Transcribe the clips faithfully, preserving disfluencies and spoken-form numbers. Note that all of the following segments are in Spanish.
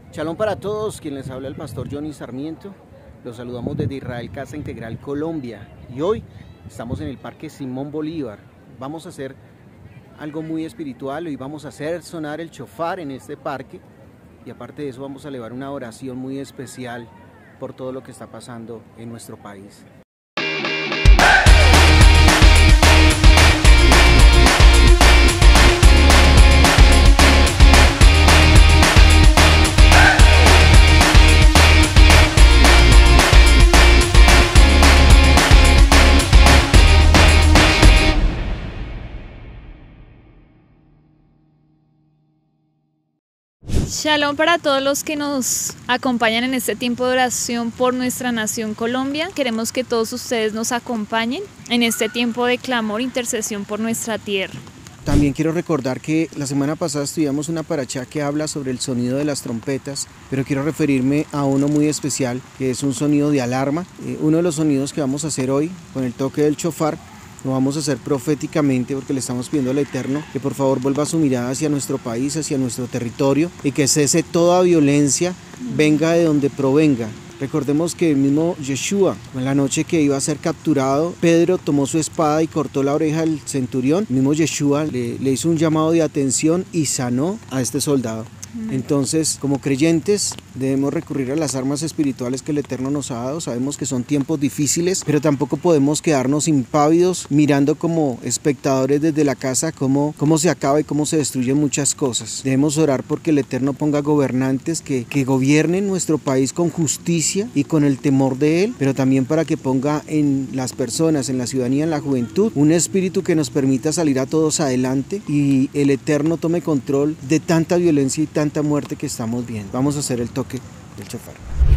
Shalom para todos, quien les habla el pastor Johnny Sarmiento. Los saludamos desde Israel Casa Integral, Colombia. Y hoy estamos en el Parque Simón Bolívar. Vamos a hacer algo muy espiritual. Hoy vamos a hacer sonar el shofar en este parque. Y aparte de eso vamos a elevar una oración muy especial por todo lo que está pasando en nuestro país. Shalom para todos los que nos acompañan en este tiempo de oración por nuestra nación Colombia. Queremos que todos ustedes nos acompañen en este tiempo de clamor e intercesión por nuestra tierra. También quiero recordar que la semana pasada estudiamos una parashá que habla sobre el sonido de las trompetas, pero quiero referirme a uno muy especial, que es un sonido de alarma. Eh, uno de los sonidos que vamos a hacer hoy con el toque del shofar lo vamos a hacer proféticamente, porque le estamos pidiendo al Eterno que por favor vuelva su mirada hacia nuestro país, hacia nuestro territorio, y que cese toda violencia, venga de donde provenga. Recordemos que el mismo Yeshua, en la noche que iba a ser capturado, Pedro tomó su espada y cortó la oreja del centurión. El mismo Yeshua le, le hizo un llamado de atención y sanó a este soldado. Entonces, como creyentes, debemos recurrir a las armas espirituales que el Eterno nos ha dado. Sabemos que son tiempos difíciles, pero tampoco podemos quedarnos impávidos mirando como espectadores desde la casa cómo, cómo se acaba y cómo se destruyen muchas cosas. Debemos orar porque el Eterno ponga gobernantes que, que gobiernen nuestro país con justicia y con el temor de Él, pero también para que ponga en las personas, en la ciudadanía, en la juventud, un espíritu que nos permita salir a todos adelante y el Eterno tome control de tanta violencia y tanta muerte que estamos viendo. Vamos a hacer el toque del shofar.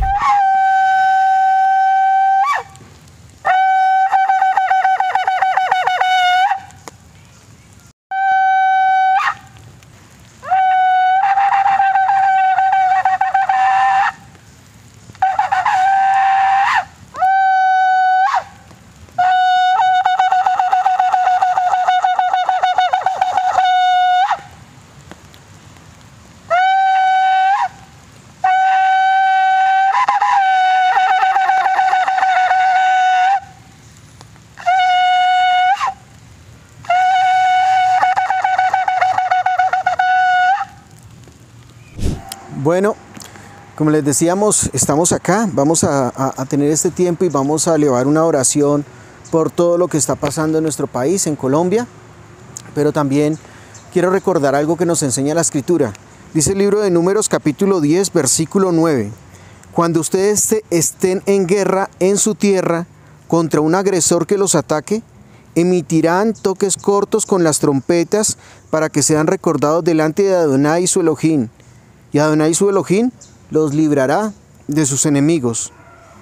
Bueno, como les decíamos, estamos acá, vamos a, a, a tener este tiempo y vamos a elevar una oración por todo lo que está pasando en nuestro país, en Colombia, pero también quiero recordar algo que nos enseña la Escritura. Dice el libro de Números capítulo diez, versículo nueve, cuando ustedes estén en guerra en su tierra contra un agresor que los ataque, emitirán toques cortos con las trompetas para que sean recordados delante de Adonai su Elohim. Y Adonai su Elohim los librará de sus enemigos.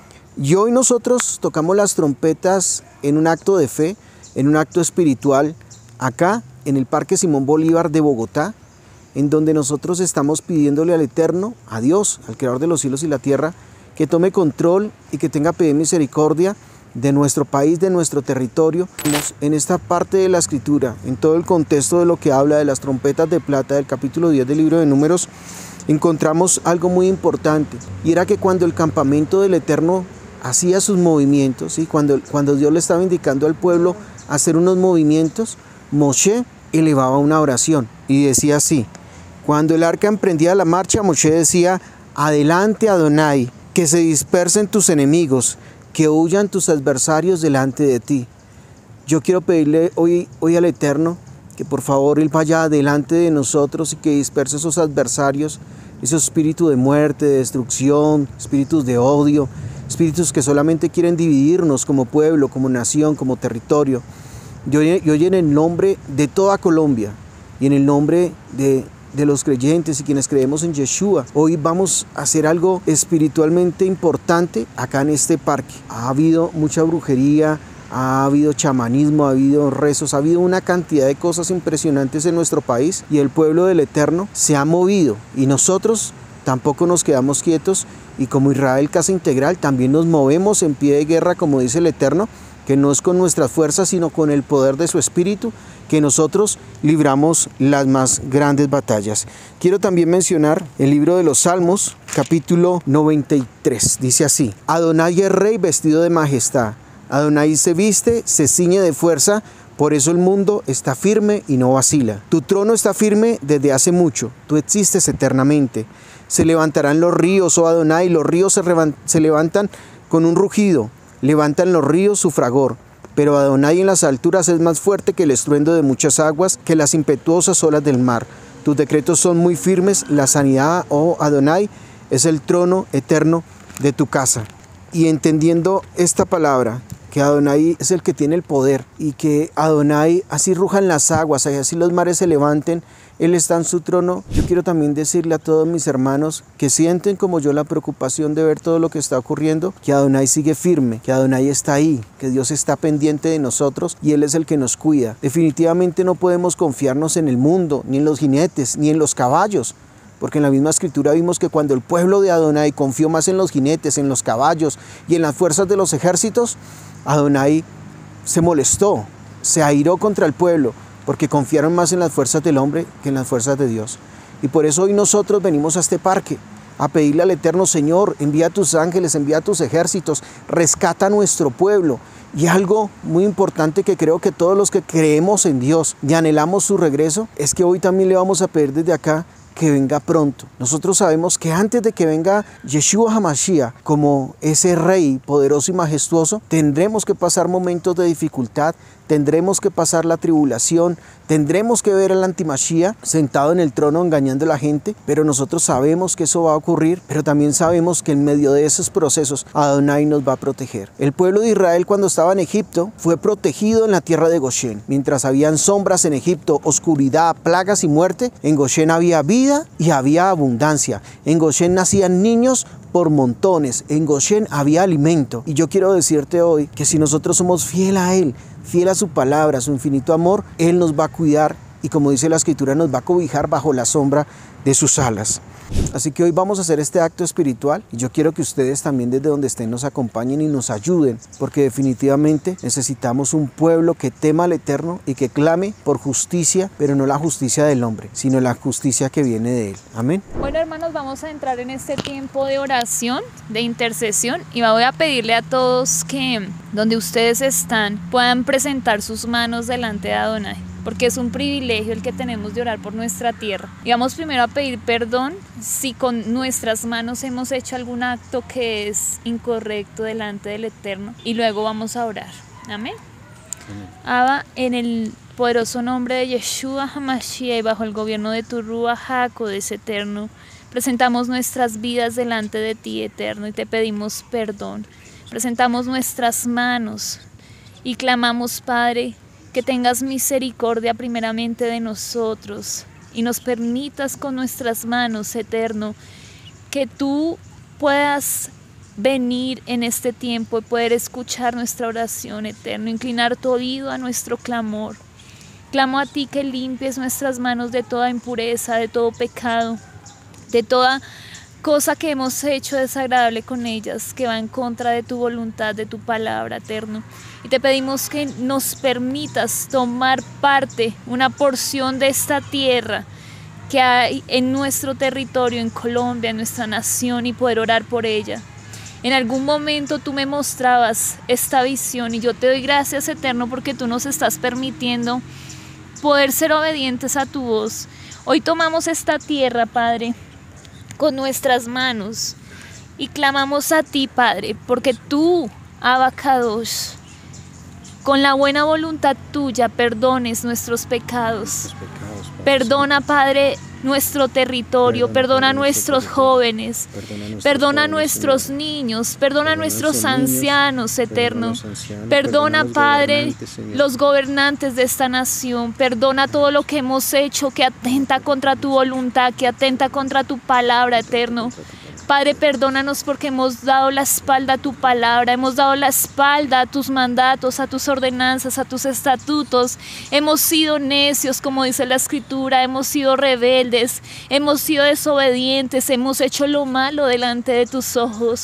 Y hoy nosotros tocamos las trompetas en un acto de fe, en un acto espiritual, acá en el Parque Simón Bolívar de Bogotá, en donde nosotros estamos pidiéndole al Eterno, a Dios, al Creador de los cielos y la tierra, que tome control y que tenga piedad y misericordia de nuestro país, de nuestro territorio. En esta parte de la Escritura, en todo el contexto de lo que habla de las trompetas de plata del capítulo diez del libro de Números, encontramos algo muy importante, y era que cuando el campamento del Eterno hacía sus movimientos, ¿sí? cuando, cuando Dios le estaba indicando al pueblo hacer unos movimientos, Moshe elevaba una oración y decía así: cuando el arca emprendía la marcha, Moshe decía: adelante Adonai, que se dispersen tus enemigos, que huyan tus adversarios delante de ti. Yo quiero pedirle hoy, hoy al Eterno que por favor Él vaya delante de nosotros y que disperse esos adversarios, esos espíritus de muerte, de destrucción, espíritus de odio, espíritus que solamente quieren dividirnos como pueblo, como nación, como territorio. Y hoy, y hoy en el nombre de toda Colombia y en el nombre de, de los creyentes y quienes creemos en Yeshua, hoy vamos a hacer algo espiritualmente importante acá en este parque. Ha habido mucha brujería, ha habido chamanismo, ha habido rezos, ha habido una cantidad de cosas impresionantes en nuestro país, y el pueblo del Eterno se ha movido, y nosotros tampoco nos quedamos quietos, y como Israel Casa Integral también nos movemos en pie de guerra, como dice el Eterno, que no es con nuestras fuerzas, sino con el poder de su Espíritu, que nosotros libramos las más grandes batallas. Quiero también mencionar el libro de los Salmos, capítulo noventa y tres. Dice así: Adonai es rey vestido de majestad. Adonai se viste, se ciñe de fuerza, por eso el mundo está firme y no vacila. Tu trono está firme desde hace mucho, tú existes eternamente. Se levantarán los ríos, oh Adonai, los ríos se, se levantan con un rugido, levantan los ríos su fragor. Pero Adonai en las alturas es más fuerte que el estruendo de muchas aguas, que las impetuosas olas del mar. Tus decretos son muy firmes, la sanidad, oh Adonai, es el trono eterno de tu casa. Y entendiendo esta palabra, que Adonai es el que tiene el poder y que Adonai, así rujan las aguas, así los mares se levanten, Él está en su trono. Yo quiero también decirle a todos mis hermanos que sienten como yo la preocupación de ver todo lo que está ocurriendo, que Adonai sigue firme, que Adonai está ahí, que Dios está pendiente de nosotros y Él es el que nos cuida. Definitivamente no podemos confiarnos en el mundo, ni en los jinetes, ni en los caballos, porque en la misma escritura vimos que cuando el pueblo de Adonai confió más en los jinetes, en los caballos y en las fuerzas de los ejércitos, Adonai se molestó, se airó contra el pueblo, porque confiaron más en las fuerzas del hombre que en las fuerzas de Dios. Y por eso hoy nosotros venimos a este parque a pedirle al eterno Señor: envía a tus ángeles, envía a tus ejércitos, rescata a nuestro pueblo. Y algo muy importante que creo que todos los que creemos en Dios y anhelamos su regreso, es que hoy también le vamos a pedir desde acá que venga pronto. Nosotros sabemos que antes de que venga Yeshua HaMashiach como ese rey poderoso y majestuoso, tendremos que pasar momentos de dificultad, tendremos que pasar la tribulación, tendremos que ver al anti-Mashiach sentado en el trono engañando a la gente, pero nosotros sabemos que eso va a ocurrir, pero también sabemos que en medio de esos procesos Adonai nos va a proteger. El pueblo de Israel, cuando estaba en Egipto, fue protegido en la tierra de Goshen. Mientras habían sombras en Egipto, oscuridad, plagas y muerte, en Goshen había vida y había abundancia. En Goshen nacían niños por montones, en Goshen había alimento. Y yo quiero decirte hoy que si nosotros somos fiel a Él, fiel a su palabra, a su infinito amor, Él nos va a cuidar y, como dice la Escritura, nos va a cobijar bajo la sombra de sus alas. Así que hoy vamos a hacer este acto espiritual y yo quiero que ustedes también desde donde estén nos acompañen y nos ayuden, porque definitivamente necesitamos un pueblo que tema al Eterno y que clame por justicia, pero no la justicia del hombre, sino la justicia que viene de Él. Amén. Bueno, hermanos, vamos a entrar en este tiempo de oración, de intercesión, y voy a pedirle a todos que donde ustedes están puedan presentar sus manos delante de Adonai, porque es un privilegio el que tenemos de orar por nuestra tierra. Y vamos primero a pedir perdón si con nuestras manos hemos hecho algún acto que es incorrecto delante del Eterno, y luego vamos a orar. Amén. Abba, en el poderoso nombre de Yeshua HaMashiach y bajo el gobierno de tu Ruach HaKodesh Eterno, presentamos nuestras vidas delante de ti, Eterno, y te pedimos perdón. Presentamos nuestras manos y clamamos, Padre, que tengas misericordia primeramente de nosotros y nos permitas con nuestras manos, Eterno, que tú puedas venir en este tiempo y poder escuchar nuestra oración, Eterno, inclinar tu oído a nuestro clamor. Clamo a ti que limpies nuestras manos de toda impureza, de todo pecado, de toda cosa que hemos hecho desagradable con ellas, que va en contra de tu voluntad, de tu palabra, Eterno. Y te pedimos que nos permitas tomar parte, una porción de esta tierra que hay en nuestro territorio, en Colombia, en nuestra nación, y poder orar por ella. En algún momento tú me mostrabas esta visión y yo te doy gracias, Eterno, porque tú nos estás permitiendo poder ser obedientes a tu voz. Hoy tomamos esta tierra, Padre, con nuestras manos y clamamos a ti, Padre, porque tú, Abba Kadosh, con la buena voluntad tuya, perdones nuestros pecados. Perdona, Padre, nuestro territorio, perdona a nuestros jóvenes, perdona a nuestros niños, perdona a nuestros ancianos, Eterno. Perdona, Padre, los gobernantes de esta nación, perdona todo lo que hemos hecho que atenta contra tu voluntad, que atenta contra tu palabra, Eterno. Padre, perdónanos porque hemos dado la espalda a tu palabra, hemos dado la espalda a tus mandatos, a tus ordenanzas, a tus estatutos. Hemos sido necios, como dice la Escritura, hemos sido rebeldes, hemos sido desobedientes, hemos hecho lo malo delante de tus ojos.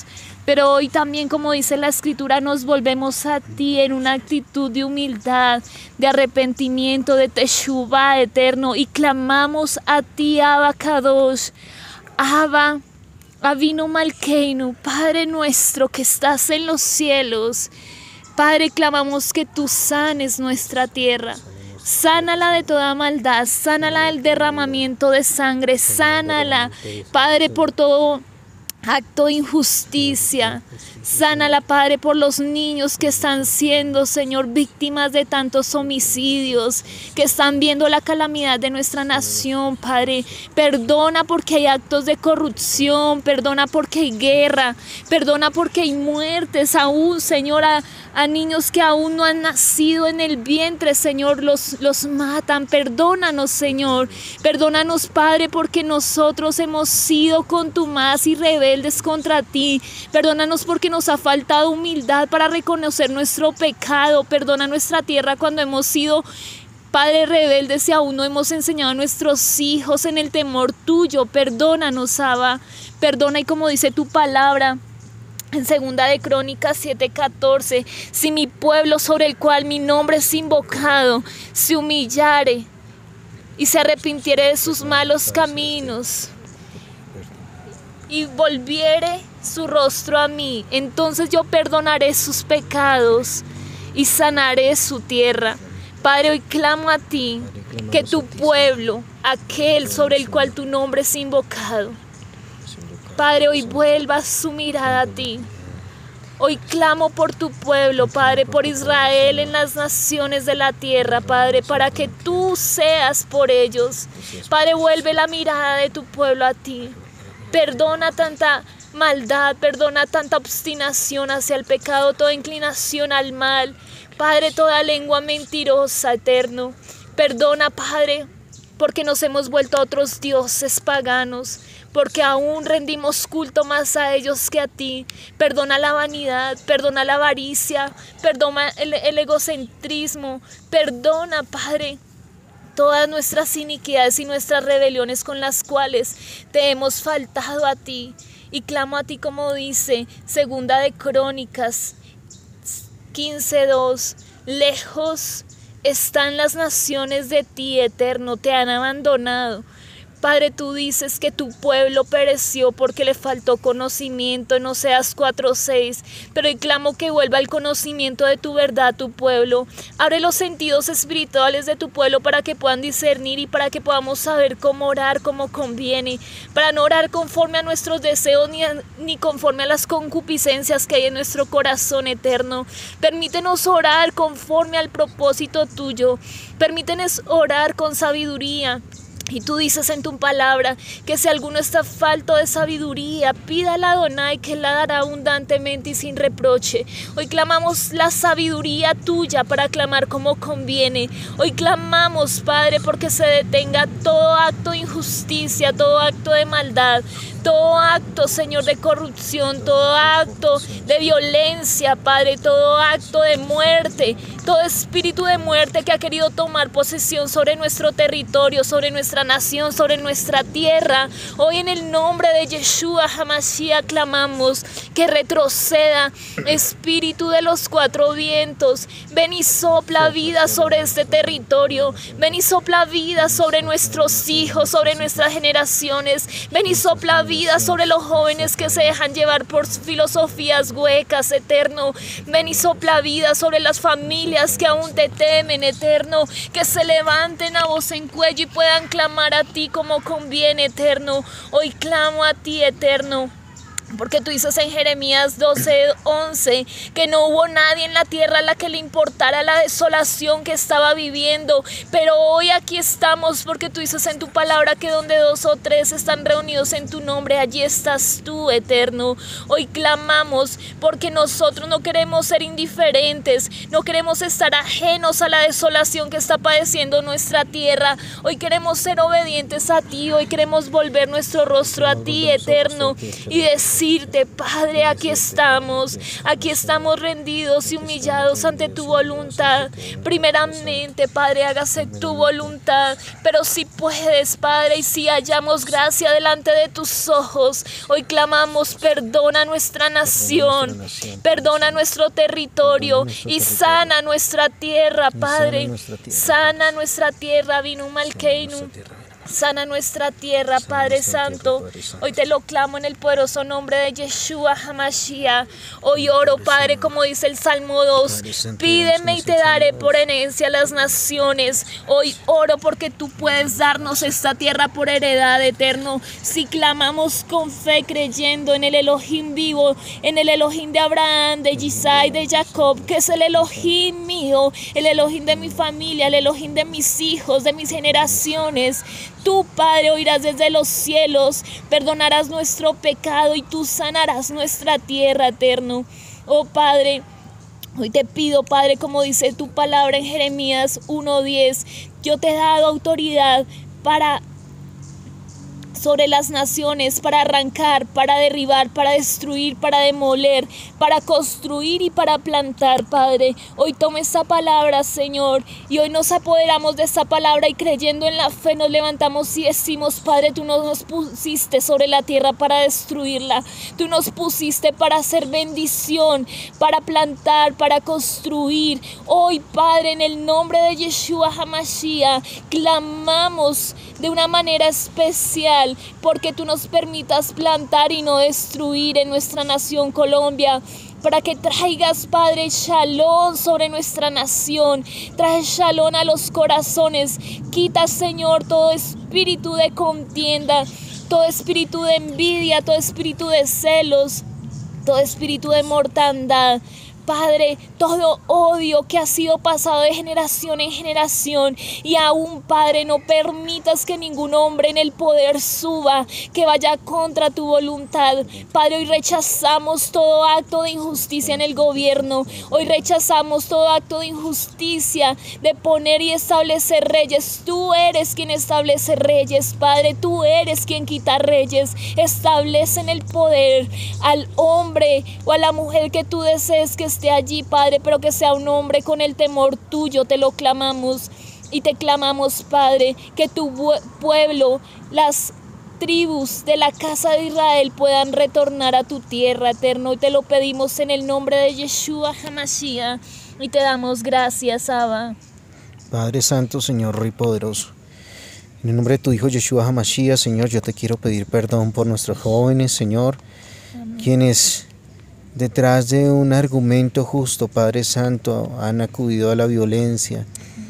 Pero hoy también, como dice la Escritura, nos volvemos a ti en una actitud de humildad, de arrepentimiento, de teshuvá, eterno, y clamamos a ti, Abba Kadosh, Abba, Avinu Malkeinu, Padre nuestro que estás en los cielos. Padre, clamamos que tú sanes nuestra tierra. Sánala de toda maldad, sánala del derramamiento de sangre, sánala, Padre, por todo acto de injusticia. Sánala, Padre, por los niños que están siendo, Señor, víctimas de tantos homicidios, que están viendo la calamidad de nuestra nación, Padre. Perdona porque hay actos de corrupción, perdona porque hay guerra, perdona porque hay muertes aún, Señor, a, a niños que aún no han nacido en el vientre, Señor, los, los matan. Perdónanos, Señor, perdónanos, Padre, porque nosotros hemos sido contumaces y rebeldes contra ti. Perdónanos porque nos ha faltado humildad para reconocer nuestro pecado. Perdona nuestra tierra cuando hemos sido, Padre, rebeldes y aún no hemos enseñado a nuestros hijos en el temor tuyo. Perdónanos, Abba. Perdona, y como dice tu palabra en segunda de Crónicas siete catorce, si mi pueblo sobre el cual mi nombre es invocado se humillare y se arrepintiere de sus malos caminos y volviere su rostro a mí, entonces yo perdonaré sus pecados y sanaré su tierra. Padre, hoy clamo a ti que tu pueblo, aquel sobre el cual tu nombre es invocado, Padre, hoy vuelva su mirada a ti. Hoy clamo por tu pueblo, Padre, por Israel en las naciones de la tierra, Padre, para que tú seas por ellos. Padre, vuelve la mirada de tu pueblo a ti. Perdona tanta maldad, perdona tanta obstinación hacia el pecado, toda inclinación al mal. Padre, toda lengua mentirosa, eterno. Perdona, Padre, porque nos hemos vuelto a otros dioses paganos, porque aún rendimos culto más a ellos que a ti. Perdona la vanidad, perdona la avaricia, perdona el, el egocentrismo. Perdona, Padre, todas nuestras iniquidades y nuestras rebeliones con las cuales te hemos faltado a ti. Y clamo a ti, como dice segunda de Crónicas quince dos, lejos están las naciones de ti, eterno, te han abandonado. Padre, tú dices que tu pueblo pereció porque le faltó conocimiento en Oseas cuatro seis, pero hoy clamo que vuelva el conocimiento de tu verdad tu pueblo. Abre los sentidos espirituales de tu pueblo para que puedan discernir y para que podamos saber cómo orar, como conviene, para no orar conforme a nuestros deseos ni, a, ni conforme a las concupiscencias que hay en nuestro corazón, eterno. Permítenos orar conforme al propósito tuyo. Permítenos orar con sabiduría. Y tú dices en tu palabra que si alguno está falto de sabiduría, pídala a Adonai, que la dará abundantemente y sin reproche. Hoy clamamos la sabiduría tuya para clamar como conviene. Hoy clamamos, Padre, porque se detenga todo acto de injusticia, todo acto de maldad, todo acto, Señor, de corrupción, todo acto de violencia, Padre, todo acto de muerte, todo espíritu de muerte que ha querido tomar posesión sobre nuestro territorio, sobre nuestra nación, sobre nuestra tierra. Hoy en el nombre de Yeshua HaMashiach clamamos que retroceda, espíritu de los cuatro vientos. Ven y sopla vida sobre este territorio. Ven y sopla vida sobre nuestros hijos, sobre nuestras generaciones. Ven y sopla vida sobre los jóvenes que se dejan llevar por filosofías huecas, eterno. Ven y sopla vida sobre las familias que aún te temen, eterno, que se levanten a voz en cuello y puedan clamar a ti como conviene, eterno. Hoy clamo a ti, eterno, porque tú dices en Jeremías doce once que no hubo nadie en la tierra a la que le importara la desolación que estaba viviendo, pero hoy aquí estamos porque tú dices en tu palabra que donde dos o tres están reunidos en tu nombre, allí estás tú, eterno. Hoy clamamos porque nosotros no queremos ser indiferentes, no queremos estar ajenos a la desolación que está padeciendo nuestra tierra. Hoy queremos ser obedientes a ti, hoy queremos volver nuestro rostro a ti, eterno, y decir decirte, Padre, aquí estamos, aquí estamos rendidos y humillados ante tu voluntad. Primeramente, Padre, hágase tu voluntad, pero si puedes, Padre, y si hallamos gracia delante de tus ojos, hoy clamamos, perdona nuestra nación, perdona nuestro territorio y sana nuestra tierra, Padre, sana nuestra tierra, Vinu Malkeinu. Sana nuestra tierra, Padre Santo. Hoy te lo clamo en el poderoso nombre de Yeshua HaMashiach. Hoy oro, Padre, como dice el Salmo dos. Pídeme y te daré por herencia las naciones. Hoy oro porque tú puedes darnos esta tierra por heredad, Eterno. Si clamamos con fe, creyendo en el Elohim vivo, en el Elohim de Abraham, de Isaac, de Jacob, que es el Elohim mío, el Elohim de mi familia, el Elohim de mis hijos, de mis generaciones. Tú, Padre, oirás desde los cielos, perdonarás nuestro pecado y tú sanarás nuestra tierra, Eterno. Oh, Padre, hoy te pido, Padre, como dice tu palabra en Jeremías uno diez, yo te he dado autoridad para sobre las naciones, para arrancar, para derribar, para destruir, para demoler, para construir y para plantar, Padre. Hoy toma esta palabra, Señor, y hoy nos apoderamos de esta palabra y creyendo en la fe nos levantamos y decimos, Padre, tú no nos pusiste sobre la tierra para destruirla, tú nos pusiste para hacer bendición, para plantar, para construir. Hoy, Padre, en el nombre de Yeshua HaMashiach, clamamos de una manera especial porque tú nos permitas plantar y no destruir en nuestra nación Colombia, para que traigas, Padre, shalom sobre nuestra nación, trae shalom a los corazones, quita, Señor, todo espíritu de contienda, todo espíritu de envidia, todo espíritu de celos, todo espíritu de mortandad. Padre, todo odio que ha sido pasado de generación en generación y aún, Padre, no permitas que ningún hombre en el poder suba, que vaya contra tu voluntad. Padre, hoy rechazamos todo acto de injusticia en el gobierno, hoy rechazamos todo acto de injusticia, de poner y establecer reyes. Tú eres quien establece reyes, Padre, tú eres quien quita reyes. Establece en el poder al hombre o a la mujer que tú desees que esté allí, Padre, pero que sea un hombre con el temor tuyo. Te lo clamamos y te clamamos, Padre, que tu pueblo, las tribus de la casa de Israel puedan retornar a tu tierra, Eterno, y te lo pedimos en el nombre de Yeshua HaMashiach y te damos gracias, Abba. Padre Santo, Señor Rey Poderoso, en el nombre de tu Hijo Yeshua HaMashiach, Señor, yo te quiero pedir perdón por nuestros jóvenes, Señor, amén, quienes detrás de un argumento justo, Padre Santo, han acudido a la violencia.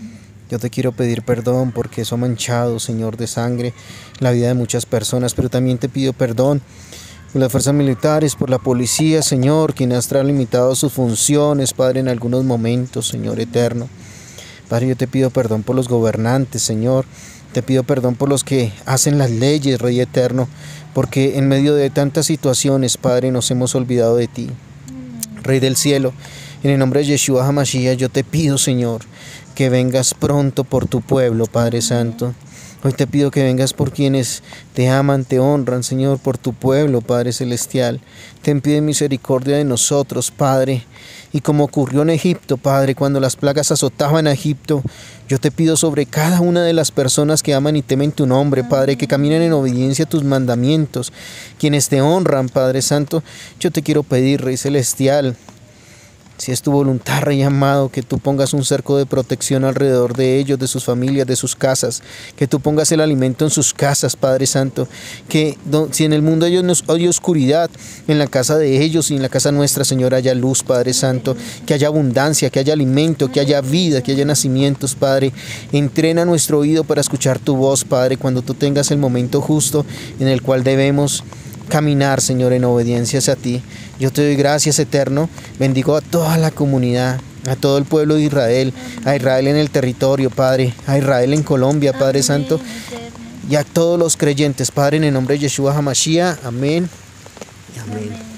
Yo te quiero pedir perdón porque eso ha manchado, Señor, de sangre la vida de muchas personas, pero también te pido perdón por las fuerzas militares, por la policía, Señor, quien ha extralimitado sus funciones, Padre, en algunos momentos, Señor eterno. Padre, yo te pido perdón por los gobernantes, Señor. Te pido perdón por los que hacen las leyes, Rey eterno, porque en medio de tantas situaciones, Padre, nos hemos olvidado de ti. Rey del cielo, en el nombre de Yeshua HaMashiach, yo te pido, Señor, que vengas pronto por tu pueblo, Padre Santo. Hoy te pido que vengas por quienes te aman, te honran, Señor, por tu pueblo, Padre Celestial. Ten piedad y misericordia de nosotros, Padre. Y como ocurrió en Egipto, Padre, cuando las plagas azotaban a Egipto, yo te pido sobre cada una de las personas que aman y temen tu nombre, Padre, que caminan en obediencia a tus mandamientos, quienes te honran, Padre Santo. Yo te quiero pedir, Rey Celestial, si es tu voluntad, Rey amado, que tú pongas un cerco de protección alrededor de ellos, de sus familias, de sus casas, que tú pongas el alimento en sus casas, Padre Santo, que si en el mundo hay oscuridad, en la casa de ellos y en la casa nuestra, Señor, haya luz, Padre Santo, que haya abundancia, que haya alimento, que haya vida, que haya nacimientos, Padre. Entrena nuestro oído para escuchar tu voz, Padre, cuando tú tengas el momento justo en el cual debemos caminar, Señor, en obediencia a ti. Yo te doy gracias, eterno. Bendigo a toda la comunidad, a todo el pueblo de Israel, a Israel en el territorio, Padre, a Israel en Colombia, Padre Santo, y a todos los creyentes, Padre, en el nombre de Yeshua HaMashiach. Amén. Amén.